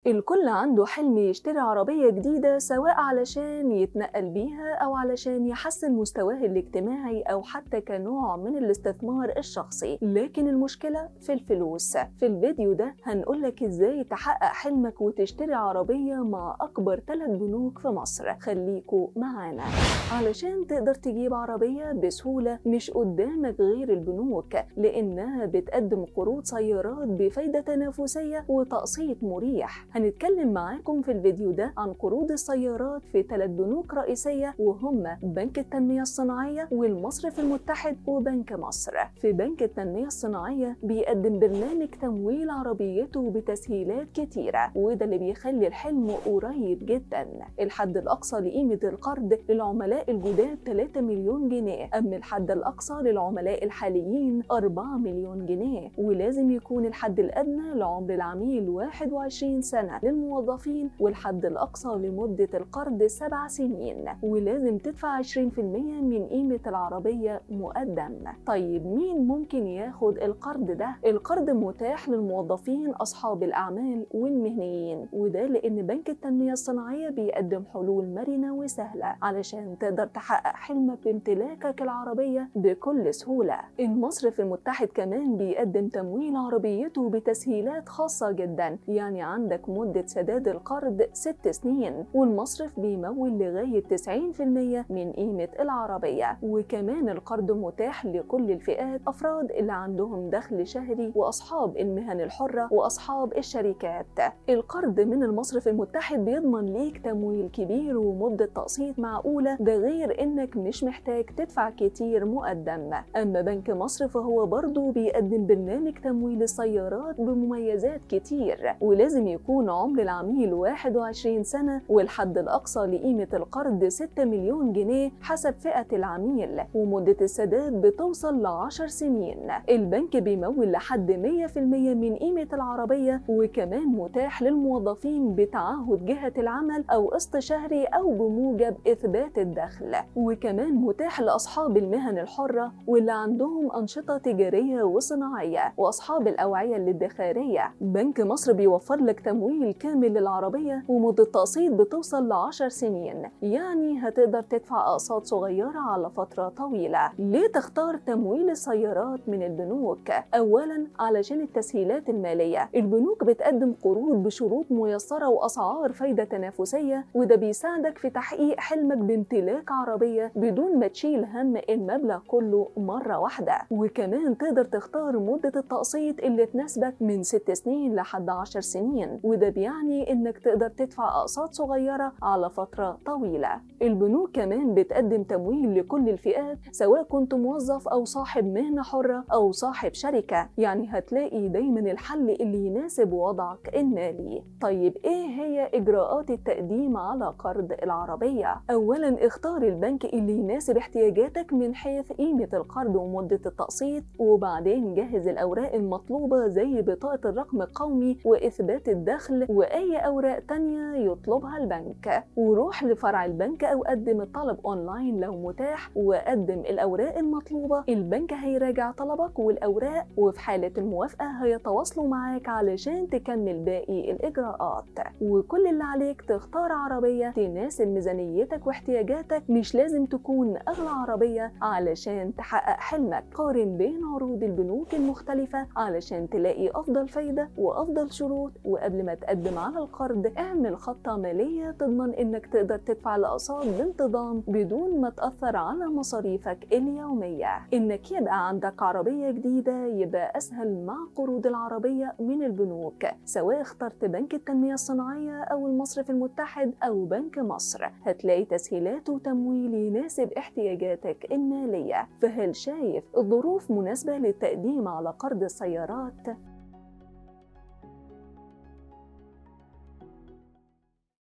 الكل عنده حلم يشتري عربية جديدة، سواء علشان يتنقل بيها أو علشان يحسن مستواه الاجتماعي أو حتى كنوع من الاستثمار الشخصي. لكن المشكلة في الفلوس. في الفيديو ده هنقولك إزاي تحقق حلمك وتشتري عربية مع أكبر 3 بنوك في مصر. خليكوا معانا علشان تقدر تجيب عربية بسهولة. مش قدامك غير البنوك، لأنها بتقدم قروض سيارات بفايدة تنافسية وتقسيط مريح. هنتكلم معاكم في الفيديو ده عن قروض السيارات في 3 بنوك رئيسية، وهم بنك التنمية الصناعية والمصرف المتحد وبنك مصر. في بنك التنمية الصناعية بيقدم برنامج تمويل عربيته بتسهيلات كتيرة، وده اللي بيخلي الحلم قريب جدا. الحد الأقصى لقيمة القرض للعملاء الجداد 3 مليون جنيه، أما الحد الأقصى للعملاء الحاليين 4 مليون جنيه. ولازم يكون الحد الأدنى لعمر العميل 21 سنة للموظفين، والحد الأقصى لمدة القرض 7 سنين، ولازم تدفع 20% من قيمة العربية مقدم. طيب مين ممكن ياخد القرض ده؟ القرض متاح للموظفين أصحاب الأعمال والمهنيين، وده لأن بنك التنمية الصناعية بيقدم حلول مرنة وسهلة علشان تقدر تحقق حلمك بامتلاكك العربية بكل سهولة. المصرف المتحد كمان بيقدم تمويل عربيته بتسهيلات خاصة جدا، يعني عندك مدة سداد القرض 6 سنين، والمصرف بيمول لغاية 90% من قيمة العربية. وكمان القرض متاح لكل الفئات، أفراد اللي عندهم دخل شهري وأصحاب المهن الحرة وأصحاب الشركات. القرض من المصرف المتحد بيضمن ليك تمويل كبير ومدة تقسيط معقولة، ده غير إنك مش محتاج تدفع كتير مقدم. أما بنك مصر فهو برضه بيقدم برنامج تمويل السيارات بمميزات كتير، ولازم يكون عمر العميل 21 سنة، والحد الأقصى لقيمة القرض 6 مليون جنيه حسب فئة العميل، ومدة السداد بتوصل ل10 سنين. البنك بيمول لحد 100% من قيمة العربية، وكمان متاح للموظفين بتعهد جهة العمل أو قسط شهري أو بموجب إثبات الدخل، وكمان متاح لأصحاب المهن الحرة واللي عندهم أنشطة تجارية وصناعية وأصحاب الأوعية الادخارية. بنك مصر بيوفر لك تمويل كامل للعربية، ومدة تقسيط بتوصل ل10 سنين، يعني هتقدر تدفع أقساط صغيرة على فترة طويلة. ليه تختار تمويل السيارات من البنوك؟ أولاً علشان التسهيلات المالية. البنوك بتقدم قروض بشروط ميسرة وأسعار فايدة تنافسية، وده بيساعدك في تحقيق حلمك بامتلاك عربية بدون ما تشيل هم المبلغ كله مرة واحدة. وكمان تقدر تختار مدة التقسيط اللي تناسبك من 6 سنين لحد 10 سنين، وده بيعني إنك تقدر تدفع أقساط صغيرة على فترة طويلة. البنوك كمان بتقدم تمويل لكل الفئات، سواء كنت موظف أو صاحب مهنة حرة أو صاحب شركة، يعني هتلاقي دايما الحل اللي يناسب وضعك المالي. طيب إيه هي إجراءات التقديم على قرض العربية؟ أولا اختار البنك اللي يناسب احتياجاتك من حيث قيمة القرض ومدة التقسيط، وبعدين جهز الأوراق المطلوبة زي بطاقة الرقم القومي وإثبات الدخل وأي أوراق تانية يطلبها البنك، وروح لفرع البنك أو قدم الطلب أونلاين لو متاح، وقدم الأوراق المطلوبة. البنك هيراجع طلبك والأوراق، وفي حالة الموافقة هيتواصلوا معاك علشان تكمل باقي الإجراءات. وكل اللي عليك تختار عربية تناسب ميزانيتك واحتياجاتك، مش لازم تكون أغلى عربية علشان تحقق حلمك. قارن بين عروض البنوك المختلفة علشان تلاقي أفضل فايدة وأفضل شروط، وقبل ما تقدم على القرض اعمل خطة مالية تضمن إنك تقدر تدفع الأقساط بانتظام بدون ما تأثر على مصاريفك اليومية. إنك يبقى عندك عربية جديدة يبقى أسهل مع قروض العربية من البنوك، سواء اخترت بنك التنمية الصناعية أو المصرف المتحد أو بنك مصر، هتلاقي تسهيلات وتمويل يناسب احتياجاتك المالية. فهل شايف الظروف مناسبة للتقديم على قرض السيارات؟